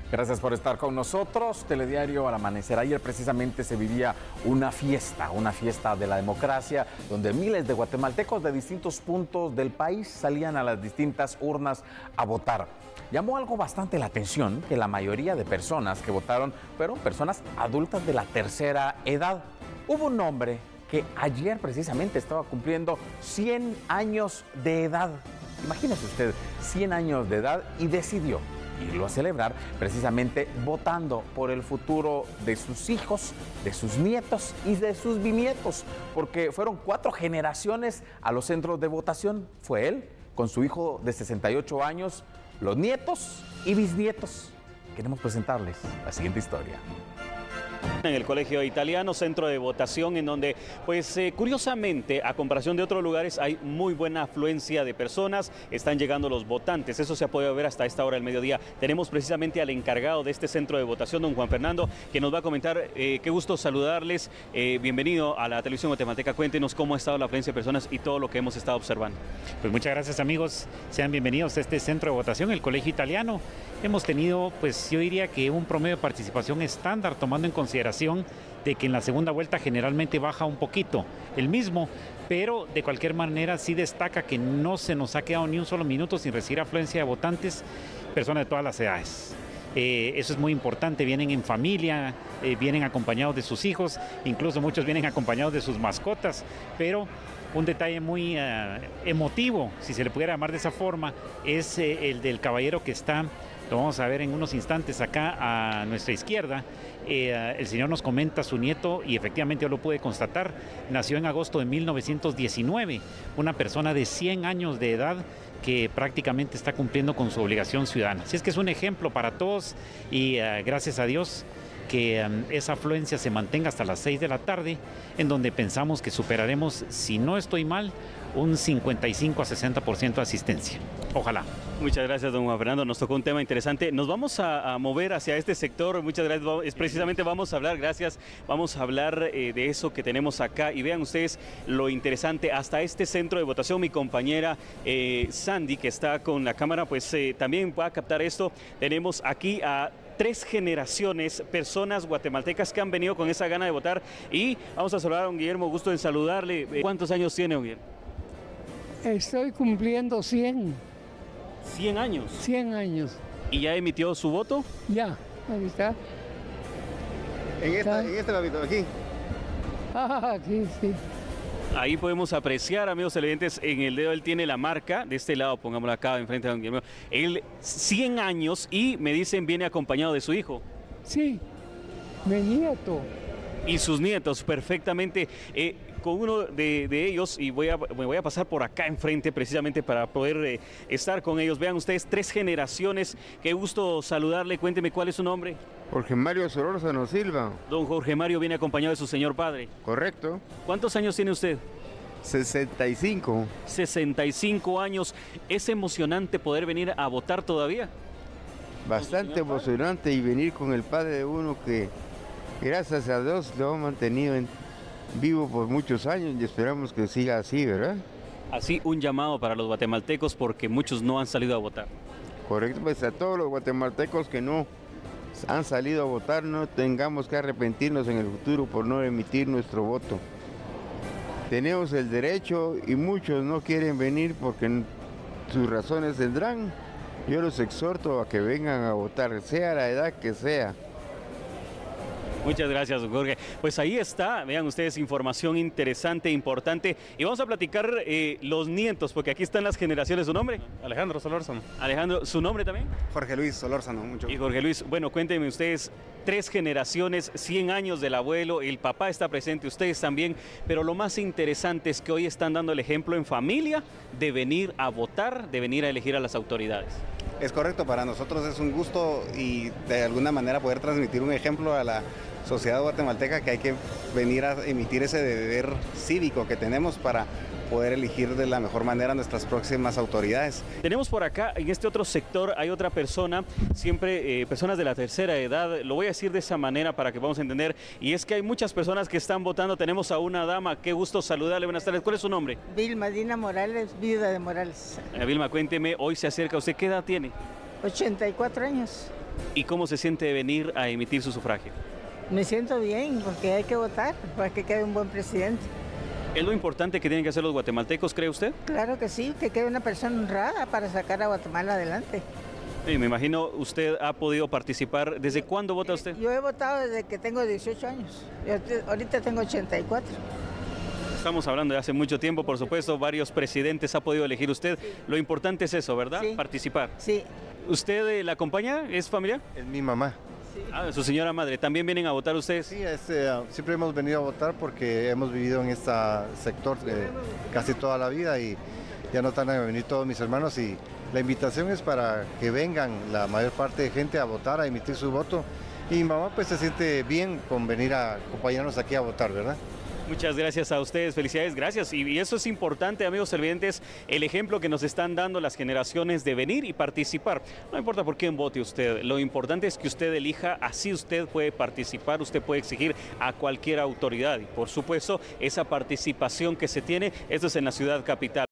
Gracias por estar con nosotros. Telediario al amanecer. Ayer precisamente se vivía una fiesta de la democracia, donde miles de guatemaltecos de distintos puntos del país salían a las distintas urnas a votar. Llamó algo bastante la atención que la mayoría de personas que votaron fueron personas adultas de la tercera edad. Hubo un hombre que ayer precisamente estaba cumpliendo 100 años de edad. Imagínese usted, 100 años de edad, y decidió irlo a celebrar precisamente votando por el futuro de sus hijos, de sus nietos y de sus bisnietos, porque fueron 4 generaciones a los centros de votación. Fue él con su hijo de 68 años, los nietos y bisnietos. Queremos presentarles la siguiente historia. En el Colegio Italiano, centro de votación en donde, pues curiosamente, a comparación de otros lugares, hay muy buena afluencia de personas, están llegando los votantes, eso se ha podido ver hasta esta hora del mediodía. Tenemos precisamente al encargado de este centro de votación, don Juan Fernando, que nos va a comentar. Qué gusto saludarles, bienvenido a la televisión guatemalteca. Cuéntenos cómo ha estado la afluencia de personas y todo lo que hemos estado observando. Pues muchas gracias, amigos, sean bienvenidos a este centro de votación, el Colegio Italiano. Hemos tenido, pues yo diría que un promedio de participación estándar, tomando en consideración de que en la segunda vuelta generalmente baja un poquito el mismo, pero de cualquier manera sí destaca que no se nos ha quedado ni un solo minuto sin recibir afluencia de votantes, personas de todas las edades. Eso es muy importante, vienen en familia, vienen acompañados de sus hijos, incluso muchos vienen acompañados de sus mascotas, pero un detalle muy emotivo, si se le pudiera llamar de esa forma, es el del caballero que está, lo vamos a ver en unos instantes acá a nuestra izquierda. El señor nos comenta su nieto, y efectivamente yo lo pude constatar, nació en agosto de 1919, una persona de 100 años de edad que prácticamente está cumpliendo con su obligación ciudadana. Así es que es un ejemplo para todos y gracias a Dios que esa afluencia se mantenga hasta las 6 de la tarde, en donde pensamos que superaremos, si no estoy mal, un 55 a 60% de asistencia. Ojalá. Muchas gracias, don Juan Fernando. Nos tocó un tema interesante. Nos vamos a mover hacia este sector. Muchas gracias. Precisamente vamos a hablar, gracias, vamos a hablar de eso que tenemos acá. Y vean ustedes lo interesante. Hasta este centro de votación, mi compañera Sandy, que está con la cámara, pues también va a captar esto. Tenemos aquí a 3 generaciones, personas guatemaltecas que han venido con esa gana de votar. Y vamos a saludar a don Guillermo, gusto en saludarle. ¿Cuántos años tiene, don Guillermo? Estoy cumpliendo 100. 100 años. 100 años. ¿Y ya emitió su voto? Ya, ahí está. En este hábito, aquí. Ah, aquí sí. Ahí podemos apreciar, amigos televidentes, en el dedo él tiene la marca, de este lado, pongámoslo acá enfrente de don Guillermo. Él 100 años y me dicen viene acompañado de su hijo. Sí, mi nieto. Y sus nietos, perfectamente. Con uno de ellos, y me voy a pasar por acá enfrente precisamente para poder estar con ellos. Vean ustedes, 3 generaciones. Qué gusto saludarle. Cuénteme cuál es su nombre. Jorge Mario Solórzano Silva. Don Jorge Mario viene acompañado de su señor padre. Correcto. ¿Cuántos años tiene usted? 65. 65 años. ¿Es emocionante poder venir a votar todavía? Bastante emocionante, y venir con el padre de uno que, gracias a Dios, lo ha mantenido vivo por muchos años, y esperamos que siga así, ¿verdad? Así, un llamado para los guatemaltecos, porque muchos no han salido a votar. Correcto, pues a todos los guatemaltecos que no han salido a votar, no tengamos que arrepentirnos en el futuro por no emitir nuestro voto. Tenemos el derecho, y muchos no quieren venir porque sus razones tendrán. Yo los exhorto a que vengan a votar, sea la edad que sea. Muchas gracias, don Jorge. Pues ahí está, vean ustedes, información interesante, importante. Y vamos a platicar los nietos, porque aquí están las generaciones. ¿Su nombre? Alejandro Solórzano. Alejandro, ¿su nombre también? Jorge Luis Solórzano, mucho. Y Jorge Luis, bueno, cuéntenme ustedes, 3 generaciones, 100 años del abuelo, el papá está presente, ustedes también, pero lo más interesante es que hoy están dando el ejemplo en familia de venir a votar, de venir a elegir a las autoridades. Es correcto, para nosotros es un gusto y de alguna manera poder transmitir un ejemplo a la sociedad guatemalteca, que hay que venir a emitir ese deber cívico que tenemos para poder elegir de la mejor manera nuestras próximas autoridades. Tenemos por acá, en este otro sector, hay otra persona, siempre personas de la tercera edad, lo voy a decir de esa manera para que podamos entender, y es que hay muchas personas que están votando. Tenemos a una dama, qué gusto saludarle, buenas tardes. ¿Cuál es su nombre? Vilma Dina Morales, viuda de Morales. Vilma, cuénteme, hoy se acerca, ¿usted qué edad tiene? 84 años. ¿Y cómo se siente venir a emitir su sufragio? Me siento bien porque hay que votar para que quede un buen presidente. ¿Es lo importante que tienen que hacer los guatemaltecos, cree usted? Claro que sí, que quede una persona honrada para sacar a Guatemala adelante. Sí, me imagino usted ha podido participar. ¿Desde cuándo vota usted? Yo he votado desde que tengo 18 años. Ahorita tengo 84. Estamos hablando de hace mucho tiempo, por supuesto, varios presidentes ha podido elegir usted. Lo importante es eso, ¿verdad? Sí. Participar. Sí. ¿Usted la acompaña? ¿Es familiar? Es mi mamá. Ah, su señora madre. ¿También vienen a votar ustedes? Sí, siempre hemos venido a votar porque hemos vivido en este sector casi toda la vida y ya no tardan en venir todos mis hermanos y la invitación es para que vengan la mayor parte de gente a votar, a emitir su voto y mi mamá pues se siente bien con venir a acompañarnos aquí a votar, ¿verdad? Muchas gracias a ustedes, felicidades, gracias. Y eso es importante, amigos televidentes, el ejemplo que nos están dando las generaciones de venir y participar. No importa por quién vote usted, lo importante es que usted elija, así usted puede participar, usted puede exigir a cualquier autoridad. Y por supuesto, esa participación que se tiene, esto es en la ciudad capital.